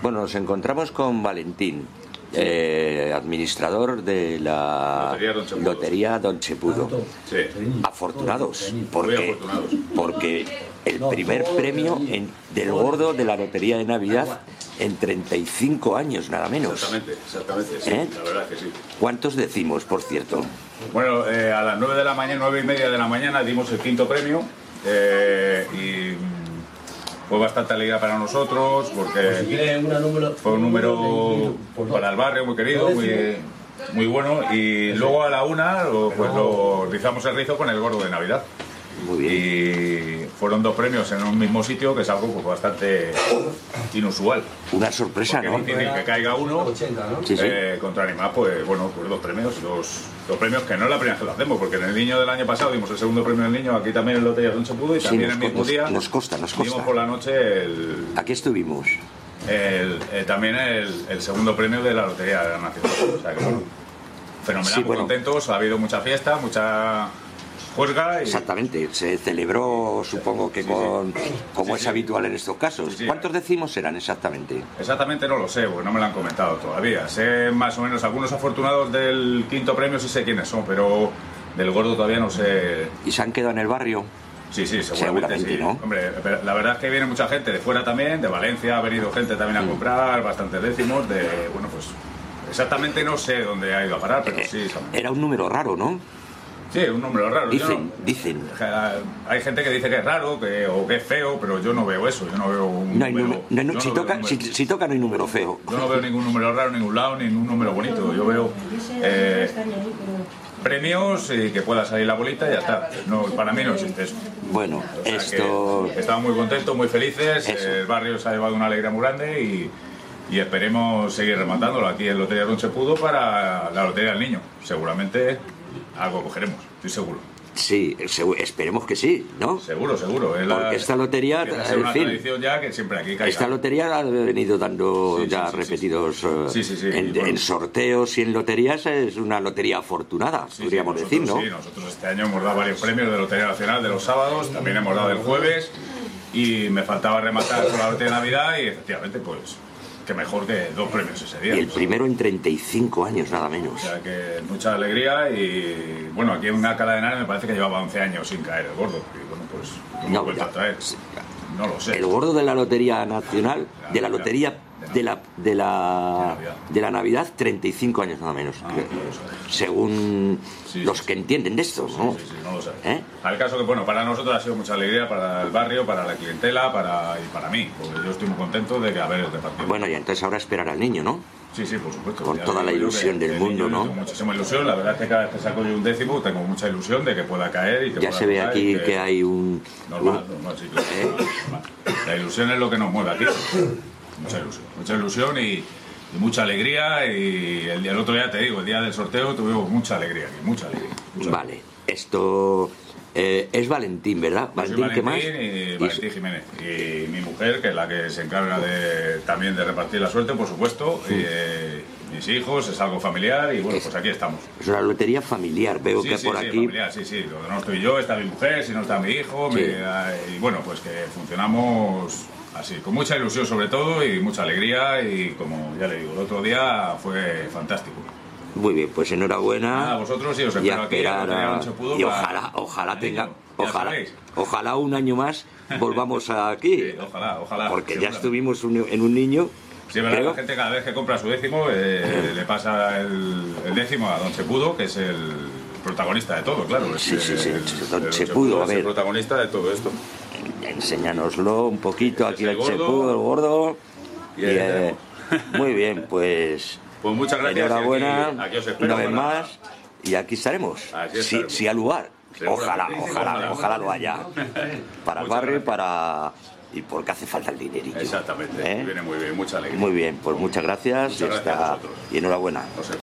Bueno, nos encontramos con Valentín, administrador de la Lotería Don Chepudo. Sí. Afortunados, Muy afortunados. porque el primer premio del gordo de la Lotería de Navidad en 35 años, nada menos. Exactamente, sí, la verdad que sí. ¿Cuántos decimos, por cierto? Bueno, a las 9 de la mañana, 9:30 de la mañana dimos el quinto premio y fue bastante alegría para nosotros porque fue un número para el barrio muy querido, muy bueno, y luego a la 1 pues lo rizamos el rizo con el gordo de Navidad. Muy bien. Y fueron 2 premios en un mismo sitio, que es algo pues bastante inusual. Una sorpresa, Porque ¿no? es difícil que caiga uno. Sí, sí. Contra Animal, pues bueno, pues 2 premios, dos premios que no es la primera vez que lo hacemos, porque en el niño del año pasado dimos el segundo premio del niño, aquí también en Lotería Don Chepudo, y Sí, también el mismo día nos consta. dimos por la noche Aquí estuvimos. también el segundo premio de la Lotería Nacional. O sea que bueno, fenomenal, Sí, muy bueno. contentos, ha habido mucha fiesta, mucha juerga y... Exactamente, se celebró, supongo que como es habitual en estos casos. Sí, sí. ¿Cuántos decimos eran exactamente? Exactamente no lo sé, porque no me lo han comentado todavía. Sé más o menos algunos afortunados del quinto premio, sí sé quiénes son, pero del gordo todavía no sé. ¿Y se han quedado en el barrio? Sí, seguramente sí. ¿No? Hombre, pero la verdad es que viene mucha gente de fuera también, de Valencia ha venido gente también a comprar, bastantes décimos, bueno, pues exactamente no sé dónde ha ido a parar, pero sí. Era un número raro, ¿no? Sí, un número raro. Dicen. Hay gente que dice que es raro o que es feo, pero yo no veo eso. Yo no veo un número. Si toca no hay número feo. Yo no veo ningún número raro en ningún lado, ni ningún número bonito. Yo veo premios y que pueda salir la bolita y ya está. No, para mí no existe eso. Bueno, O sea, esto... que estamos muy contentos, muy felices. Eso. El barrio se ha llevado una alegría muy grande y esperemos seguir rematándolo aquí en Lotería Don Chepudo para la Lotería del Niño. Seguramente algo cogeremos, estoy seguro. Sí, esperemos que sí, ¿no? Seguro. Porque esta lotería, tiene que ser en una fin, tradición ya que siempre aquí caiga. esta lotería ha venido dando repetidos en sorteos y en loterías. Es una lotería afortunada, podríamos decir, ¿no? Sí, nosotros este año hemos dado varios premios de Lotería Nacional de los sábados, también hemos dado el jueves y me faltaba rematar con la Lotería de Navidad y efectivamente pues que mejor que 2 premios ese día. Y el primero en 35 años, nada menos. O sea que mucha alegría y bueno, aquí en una Alcalá de Henares me parece que llevaba 11 años sin caer el gordo y bueno, pues lo hemos vuelto a traer. No lo sé. El gordo de la Lotería Nacional, de la Lotería de la Navidad, 35 años nada menos, según los que entienden de esto, ¿no? Sí, no lo sé. Al caso que, bueno, para nosotros ha sido mucha alegría, para el barrio, para la clientela y para mí, porque yo estoy muy contento de que haber repartido. Bueno, y entonces ahora esperar al niño, ¿no? Sí, por supuesto. Con toda la ilusión del mundo, ¿no? Tengo muchísima ilusión, la verdad es que cada vez que saco yo un décimo tengo mucha ilusión de que pueda caer y que Ya pueda se ve tocar aquí que hay un... Normal, sí, claro. La ilusión es lo que nos mueve aquí. Mucha ilusión y mucha alegría. Y el otro día, te digo, el día del sorteo tuvimos mucha alegría aquí, mucha alegría. Vale, esto es Valentín, ¿verdad? Valentín, ¿qué más? Y Valentín Jiménez. Y mi mujer, que es la que se encarga también de repartir la suerte, por supuesto. Mis hijos, es algo familiar y bueno, pues aquí estamos. Es una lotería familiar, veo que por aquí... Familiar, sí. No estoy yo, está mi mujer, si no está mi hijo. Y bueno, pues que funcionamos así, con mucha ilusión sobre todo y mucha alegría y como ya le digo, el otro día fue fantástico. Muy bien, pues enhorabuena. A vosotros y os espero aquí. Y ojalá un año más volvamos aquí. Sí, ojalá. Porque ya estuvimos en un niño. Sí, es verdad, la gente cada vez que compra su décimo le pasa el décimo a Don Chepudo, que es el protagonista de todo, claro. Sí, Don Chepudo, a ver. Es el protagonista de todo esto. Enséñanoslo un poquito, aquí el gordo, Chepudo, el gordo. Y muy bien, pues muchas gracias. enhorabuena, aquí os espero una vez más, y aquí estaremos. Si al lugar. Ojalá lo haya. Para el barrio y porque hace falta el dinerillo. Exactamente, viene muy bien, mucha alegría. Muy bien, pues muchas gracias, Muchas gracias a vosotros. y enhorabuena.